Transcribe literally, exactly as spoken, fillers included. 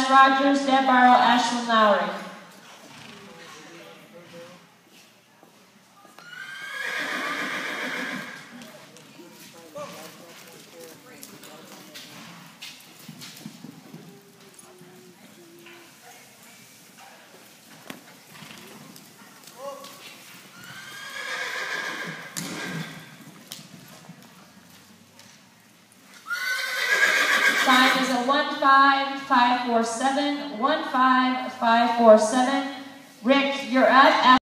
Jazz Rogers, Deb Barrow, Ashlyn Lowry. Time is a one five five four seven, one five five four seven. Rick, you're up.